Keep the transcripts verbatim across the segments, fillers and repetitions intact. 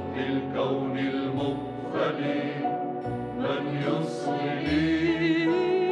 للكون المقبل من يصغي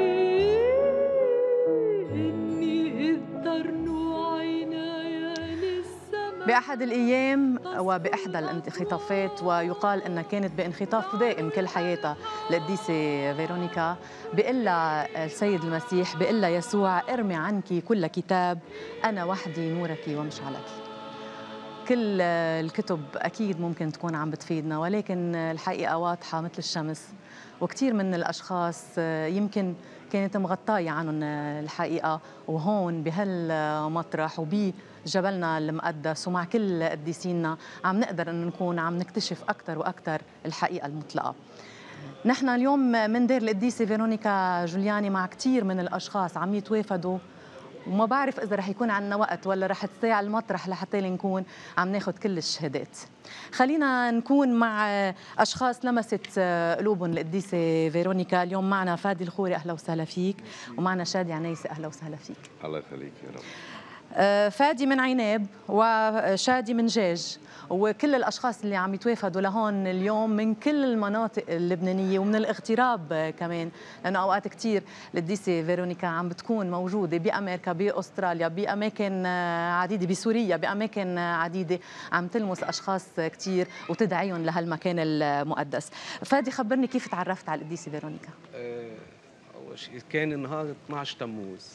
إني إذ ترنو عيناي للسماء. بأحد الأيام وبإحدى الانخطافات، ويقال أنها كانت بانخطاف دائم كل حياتها، القديسة فيرونيكا بيقول لها السيد المسيح، بيقول لها يسوع ارمي عنك كل كتاب، أنا وحدي نورك ومشعلك. كل الكتب أكيد ممكن تكون عم بتفيدنا، ولكن الحقيقة واضحة مثل الشمس، وكثير من الأشخاص يمكن كانت مغطاية عنهم الحقيقة، وهون بهالمطرح وبجبلنا المقدس ومع كل قديسينا عم نقدر أن نكون عم نكتشف أكثر وأكثر الحقيقة المطلقة. نحن اليوم من دير القديسة فيرونيكا جولياني مع كثير من الأشخاص عم يتوافدوا، وما بعرف إذا رح يكون عندنا وقت ولا رح تساع المطرح لحتى نكون عم ناخذ كل الشهادات. خلينا نكون مع أشخاص لمست قلوبهم القديسة فيرونيكا. اليوم معنا فادي الخوري، أهلا وسهلا فيك، ومعنا شادي عنيسي، أهلا وسهلا فيك. الله يخليك يا رب. فادي من عناب وشادي من جاج، وكل الأشخاص اللي عم يتوافدوا لهون اليوم من كل المناطق اللبنانية ومن الاغتراب كمان، لأنه أوقات كتير القديسة فيرونيكا عم بتكون موجودة بأمريكا، بأستراليا، بأماكن عديدة، بسوريا، بأماكن عديدة، عم تلمس أشخاص كتير وتدعيهم لهالمكان المقدس. فادي خبرني كيف تعرفت على القديسة فيرونيكا؟ أول شيء كان نهار اثنعش تموز،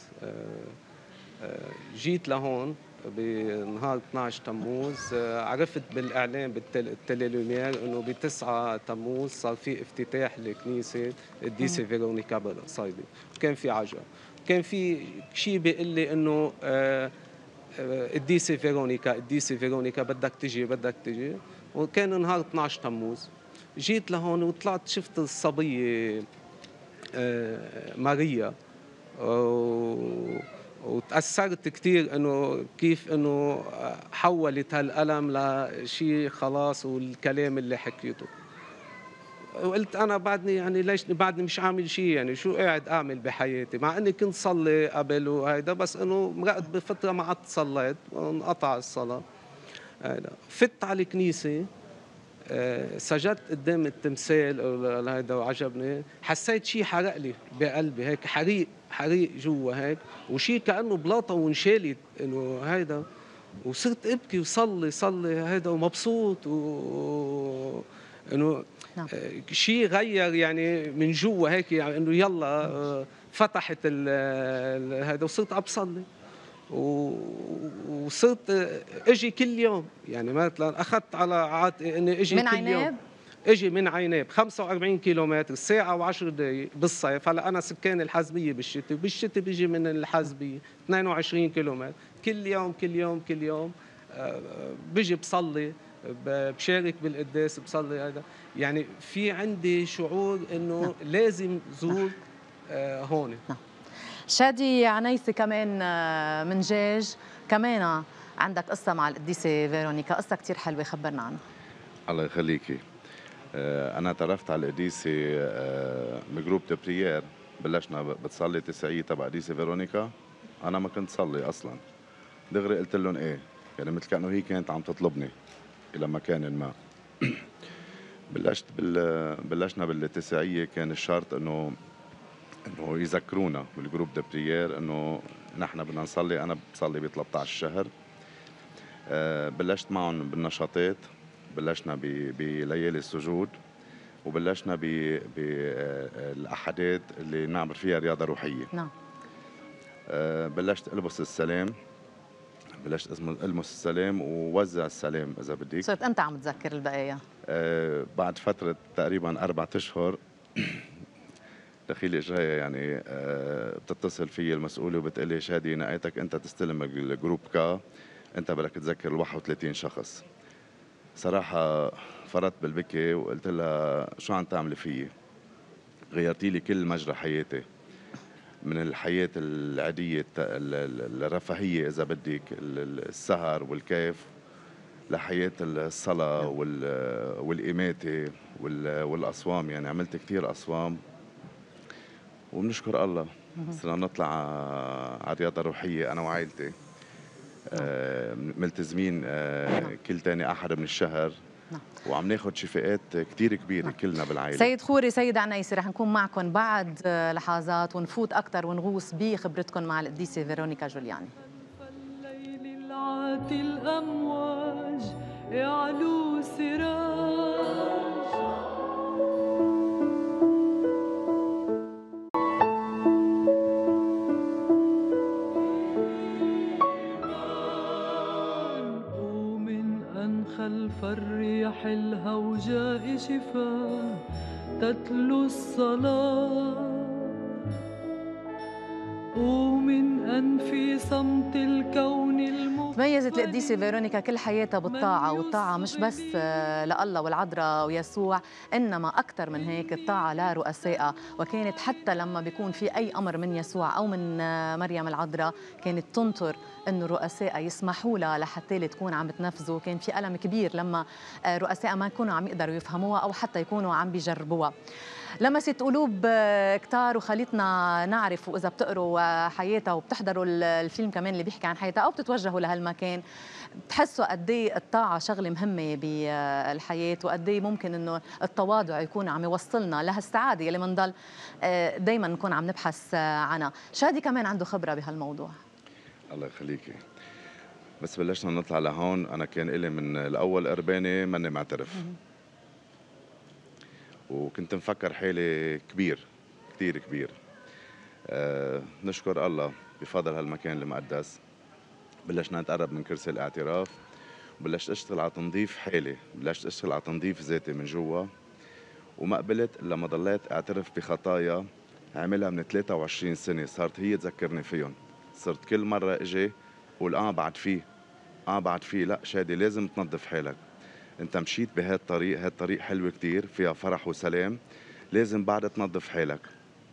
جيت لهون بنهار اثنعش تموز، عرفت بالاعلام بالتليلومير انه ب تسعة تموز صار في افتتاح لكنيسه القديسه فيرونيكا بالقصيده، وكان في عجب، كان في شيء بيقول لي انه القديسه فيرونيكا القديسه فيرونيكا بدك تجي بدك تجي، وكان نهار اثنعش تموز. جيت لهون وطلعت شفت الصبيه ماريا، وتأثرت كثير انه كيف انه حولت هالألم لشيء خلاص، والكلام اللي حكيته. وقلت انا بعدني يعني ليش بعدني مش عامل شيء، يعني شو قاعد اعمل بحياتي، مع اني كنت صلي قبل وهيدا، بس انه مرقت بفتره ما عدت صليت وانقطع الصلاه. هيدا فت على الكنيسه، سجدت قدام التمثال هيدا وعجبني، حسيت شيء حرق لي بقلبي، هيك حريق حريق جوا هيك، وشيء كأنه بلاطه وانشالت انه هيدا، وصرت ابكي وصلي صلي هيدا ومبسوط، و انه نعم. شيء غير يعني من جوا هيك، يعني انه يلا فتحت هذا، وصرت عم بصلي، وصرت اجي كل يوم، يعني مثلا اخذت على عاتقي اني اجي من كل عناب؟ يوم. اجي من عناب خمسة وأربعين كيلومتر، ساعة وعشر دقائق بالصيف. هلا أنا سكان الحزبية بالشتاء، وبالشتاء بيجي من الحزبية اثنين وعشرين كيلومتر، كل يوم كل يوم كل يوم بيجي بصلي، بشارك بالقداس، بصلي هذا، يعني في عندي شعور إنه لازم زور هون. شادي عنيسي كمان من جاج، كمان عندك قصة مع القديسة فيرونيكا، قصة كتير حلوة، خبرنا عنها. الله يخليكي. أنا تعرفت على القديسة بجروب دي بريير، بلشنا بتصلي تسعية تبع القديسة فيرونيكا. أنا ما كنت صلي أصلا، دغري قلت لهم إيه، يعني مثل كأنه هي كانت عم تطلبني إلى مكان ما. بلشت بال... بلشنا بالتسعية، كان الشرط إنه إنه يذكرونا بالجروب دي بريير إنه نحن بدنا نصلي. أنا بصلي ب ثلاثة عشر شهر. بلشت معهم بالنشاطات، بلشنا بليالي السجود، وبلشنا بالأحدات اللي نعمل فيها رياضة روحية. نعم. بلشت ألبس السلام، بلشت ألمس السلام ووزع السلام إذا بدك. صرت أنت عم تذكر البقايا؟ أه بعد فترة تقريبا أربعة أشهر دخيلي جاية يعني أه بتتصل في المسؤولة وبتقلي شادي نقيتك أنت تستلم الجروب كا، أنت بدك تذكر ال واحد وثلاثين شخص. صراحة فرطت بالبكي وقلت لها شو عم تعملي فيي؟ غيرتي لي كل مجرى حياتي، من الحياة العادية الرفاهية إذا بدك، السهر والكيف، لحياة الصلاة والإماتة والأصوام. يعني عملت كثير أصوام وبنشكر الله. صرنا نطلع على الرياضة الروحية أنا وعائلتي، آه ملتزمين آه كل تاني أحد من الشهر نعم. وعم ناخذ شفاءات كثير كبيره. نعم. كلنا بالعائله. سيد خوري، سيد عنيسي، رح نكون معكم بعد لحظات ونفوت اكثر ونغوص بخبرتكم مع القديسه فيرونيكا جولياني. الليل العاتي الامواج يعلو سراج خلف الريح الهوجاء شفاه تتلو الصلاة ومن أنف صمت الكون المفرد. تميزت القديسة فيرونيكا كل حياتها بالطاعة، والطاعة مش بس لله والعذراء ويسوع، إنما أكثر من هيك الطاعة لرؤسائها. وكانت حتى لما بيكون في أي أمر من يسوع أو من مريم العذراء كانت تنطر إنه رؤسائها يسمحوا لها لحتى تكون عم تنفذوا. كان في ألم كبير لما رؤسائها ما يكونوا عم يقدروا يفهموها أو حتى يكونوا عم بيجربوها. لمست قلوب كتار وخليتنا نعرف، وإذا بتقروا حياتها وبتحضروا الفيلم كمان اللي بيحكي عن حياتها أو بتتوجهوا لهالمكان، بتحسوا قد ايه الطاعة شغلة مهمة بالحياة، وقد ايه ممكن إنه التواضع يكون عم يوصلنا لهالسعادة اللي بنضل دايما نكون عم نبحث عنها. شادي كمان عنده خبرة بهالموضوع. الله يخليكي. بس بلشنا نطلع لهون، أنا كان إلي من الأول قربانة ماني معترف، وكنت مفكر حالي كبير كتير كبير. أه نشكر الله بفضل هالمكان المقدس بلشنا نتقرب من كرسي الاعتراف، وبلشت اشتغل على تنظيف حالي، بلشت اشتغل على تنظيف ذاتي من جوا، وما قبلت الا ما ضليت اعترف بخطايا عملها من ثلاثة وعشرين سنة، صارت هي تذكرني فيهم. صرت كل مرة اجي قول اه بعد فيه اه بعد فيه لا شادي لازم تنظف حالك، انت مشيت بهذا الطريق، هذا الطريق حلو كتير فيها فرح وسلام، لازم بعد تنظف حالك.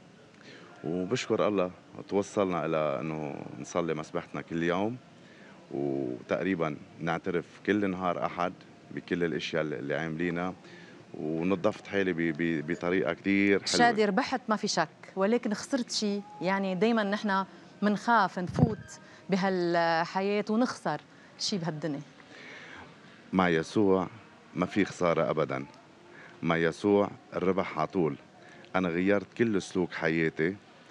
وبشكر الله توصلنا الى انه نصلي مسبحتنا كل يوم، وتقريبا نعترف كل نهار احد بكل الاشياء اللي عاملينها، ونظفت حالي بطريقه كثير حلوه. شادي ربحت ما في شك، ولكن خسرت شيء. يعني دائما نحن بنخاف نفوت بهالحياه ونخسر شيء بهالدنيا. مع يسوع ما في خساره ابدا، مع يسوع الربح على طول. انا غيرت كل سلوك حياتي.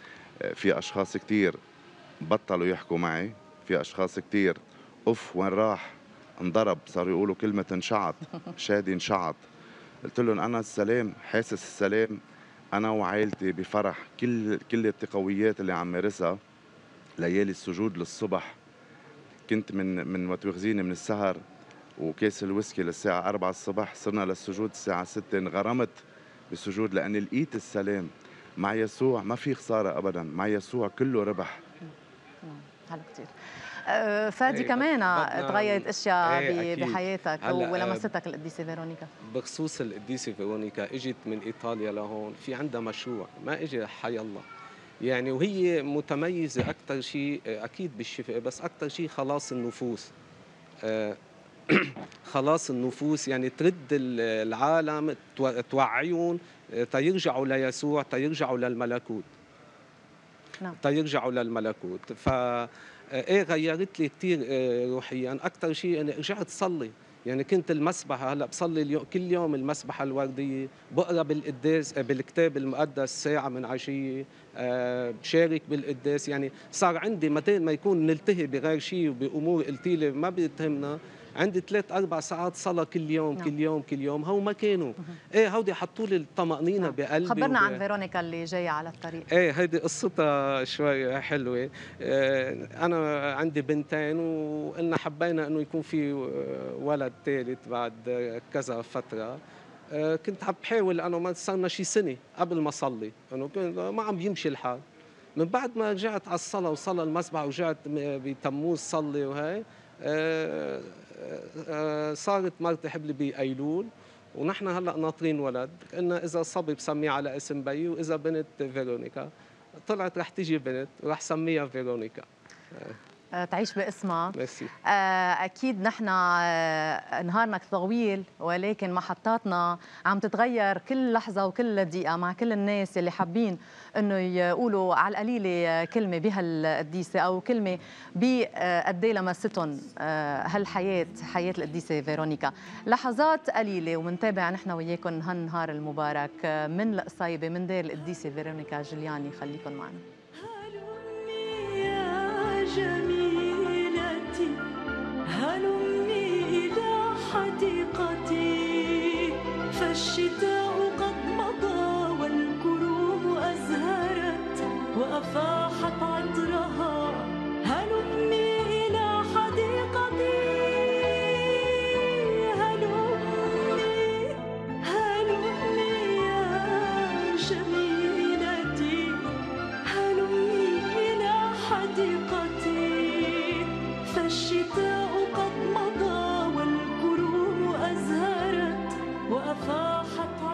في اشخاص كثير بطلوا يحكوا معي، في اشخاص كثير اوف وين راح انضرب، صاروا يقولوا كلمه انشعط، شادي انشعط. قلت لهم انا السلام، حاسس السلام انا وعائلتي بفرح. كل كل التقويات اللي عم مارسها، ليالي السجود للصبح، كنت من من وتواخذيني من السهر وكاس الويسكي للساعه أربعة الصبح، صرنا للسجود الساعه ستة، انغرمت بالسجود لاني لقيت السلام. مع يسوع ما في خساره ابدا، مع يسوع كله ربح. حلو كثير. أه فادي ايه كمان تغيرت اشياء ايه بحياتك ولمستك القديسه فيرونيكا. بخصوص القديسه فيرونيكا، اجت من ايطاليا لهون، في عندها مشروع، ما اجى حي الله يعني، وهي متميزه اكثر شيء اكيد بالشفاء، بس اكثر شيء خلاص النفوس. أه خلاص النفوس، يعني ترد العالم، توعيهم تيرجعوا ليسوع، تيرجعوا للملكوت. نعم. تيرجعوا للملكوت. ف ايه غيرت لي كثير روحيا. اكثر شيء اني رجعت صلي، يعني كنت المسبحه هلا بصلي اليوم كل يوم المسبحه الورديه، بقرا بالقداس بالكتاب المقدس ساعه من عشيه، بشارك بالقداس. يعني صار عندي متى ما يكون نلتهي بغير شيء وبامور قلتي لي ما بتهمنا، عندي ثلاث اربع ساعات صلاه كل يوم. نعم. كل يوم كل يوم. هو ما كانوا ايه هودي حطوا لي الطمانينه. نعم. بقلبي. خبرنا وب... عن فيرونيكا اللي جايه على الطريق. ايه هيدي قصتها شوي حلوه. إيه انا عندي بنتين، وقلنا حبينا انه يكون في ولد ثالث بعد كذا فتره. إيه كنت عم بحاول، انا ما صرنا شي سنه قبل ما اصلي، انه ما عم بيمشي الحال. من بعد ما رجعت على الصلاه وصلى المسبح ورجعت بتموز صلي وهي، آه آه صارت مرتي حبلي بأيلول، ونحن هلا ناطرين ولد. قلنا اذا صبي بسميه على اسم بيي، واذا بنت فيرونيكا. طلعت رح تيجي بنت ورح سميها فيرونيكا. تعيش باسمها. ميرسي. أكيد نحن نهارنا طويل، ولكن محطاتنا عم تتغير كل لحظة وكل دقيقة مع كل الناس اللي حابين إنه يقولوا على القليلة كلمة بهالقديسة أو كلمة بقد ايه لمستهم هالحياة، حياة القديسة فيرونيكا. لحظات قليلة ومنتابع نحن وياكم هالنهار المبارك من القصيبة من دير القديسة فيرونيكا جولياني. خليكم معنا. جميلتي هلمي إلى حديقتي، فالشتاء قد مضى والكروم أزهرت وأفاحت عطرها. هلمي إلى حديقتي، هلمي هلمي يا جميلتي، هلمي إلى حديقتي، فالشتاء قد مضى والكروم أزهرت وأفاحت